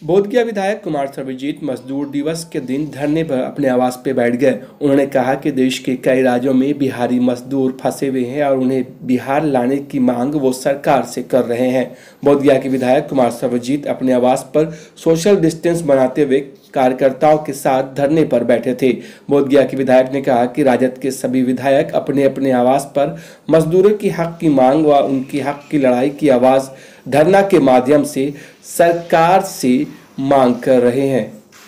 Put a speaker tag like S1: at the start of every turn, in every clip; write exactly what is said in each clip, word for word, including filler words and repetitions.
S1: बोधगया विधायक कुमार सर्वजीत मजदूर दिवस के दिन धरने पर अपने आवास पर बैठ गए। उन्होंने कहा कि देश के कई राज्यों में बिहारी मजदूर फंसे हुए हैं और उन्हें बिहार लाने की मांग वो सरकार से कर रहे हैं। बोधगया के विधायक कुमार सर्वजीत अपने आवास पर सोशल डिस्टेंस बनाते हुए कार्यकर्ताओं के साथ धरने पर बैठे थे। बोधगया के विधायक ने कहा कि राजद के सभी विधायक अपने अपने आवास पर मजदूरों की हक की मांग व उनकी हक की लड़ाई की आवाज धरना के माध्यम से सरकार से मांग कर रहे हैं।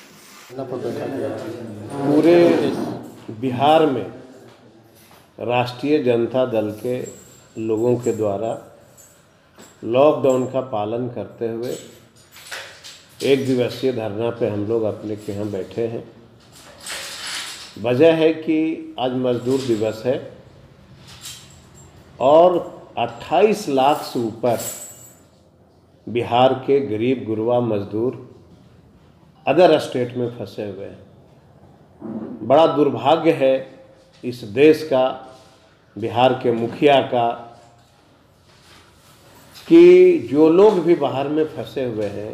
S2: पूरे बिहार में राष्ट्रीय जनता दल के लोगों के द्वारा लॉकडाउन का पालन करते हुए एक दिवसीय धरना पे हम लोग अपने के यहाँ बैठे हैं। वजह है कि आज मजदूर दिवस है और अट्ठाईस लाख से ऊपर बिहार के गरीब गुरबा मजदूर अदर स्टेट में फंसे हुए हैं। बड़ा दुर्भाग्य है इस देश का, बिहार के मुखिया का, कि जो लोग भी बाहर में फंसे हुए हैं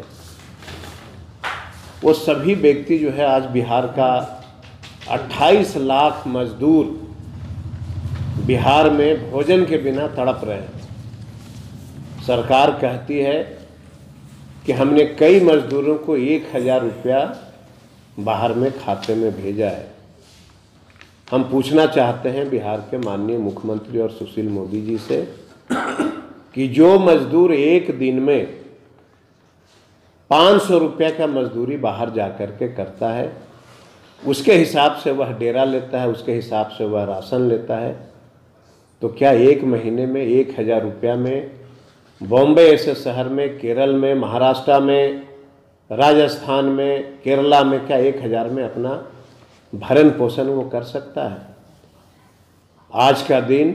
S2: वो सभी व्यक्ति जो है आज बिहार का अट्ठाईस लाख मजदूर बिहार में भोजन के बिना तड़प रहे हैं। सरकार कहती है कि हमने कई मजदूरों को एक हजार रुपया बाहर में खाते में भेजा है। हम पूछना चाहते हैं बिहार के माननीय मुख्यमंत्री और सुशील मोदी जी से कि जो मजदूर एक दिन में पाँच सौ रुपये का मजदूरी बाहर जा कर के करता है, उसके हिसाब से वह डेरा लेता है, उसके हिसाब से वह राशन लेता है, तो क्या एक महीने में एक हज़ार रुपया में बॉम्बे ऐसे शहर में, केरल में, महाराष्ट्र में, राजस्थान में, केरला में क्या एक हज़ार में अपना भरण पोषण वो कर सकता है? आज का दिन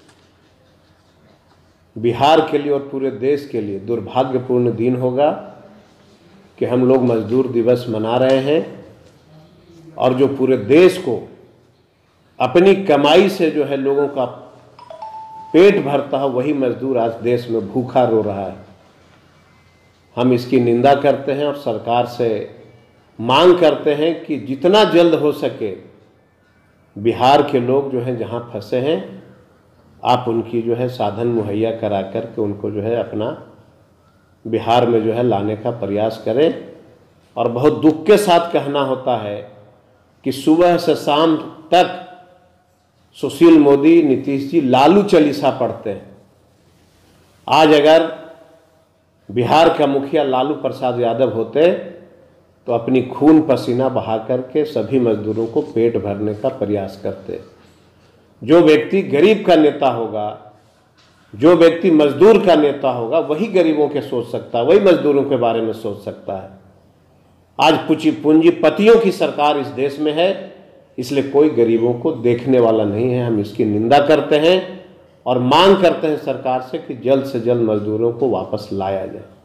S2: बिहार के लिए और पूरे देश के लिए दुर्भाग्यपूर्ण दिन होगा कि हम लोग मजदूर दिवस मना रहे हैं और जो पूरे देश को अपनी कमाई से जो है लोगों का पेट भरता है, वही मजदूर आज देश में भूखा रो रहा है। हम इसकी निंदा करते हैं और सरकार से मांग करते हैं कि जितना जल्द हो सके बिहार के लोग जो हैं जहां फंसे हैं, आप उनकी जो है साधन मुहैया करा करके उनको जो है अपना बिहार में जो है लाने का प्रयास करें। और बहुत दुख के साथ कहना होता है कि सुबह से शाम तक सुशील मोदी, नीतीश जी लालू चालीसा पढ़ते हैं। आज अगर बिहार का मुखिया लालू प्रसाद यादव होते तो अपनी खून पसीना बहा करके सभी मजदूरों को पेट भरने का प्रयास करते। जो व्यक्ति गरीब का नेता होगा, जो व्यक्ति मजदूर का नेता होगा, वही गरीबों के सोच सकता है, वही मजदूरों के बारे में सोच सकता है। आज पूंजी पूंजीपतियों की सरकार इस देश में है, इसलिए कोई गरीबों को देखने वाला नहीं है। हम इसकी निंदा करते हैं और मांग करते हैं सरकार से कि जल्द से जल्द मजदूरों को वापस लाया जाए।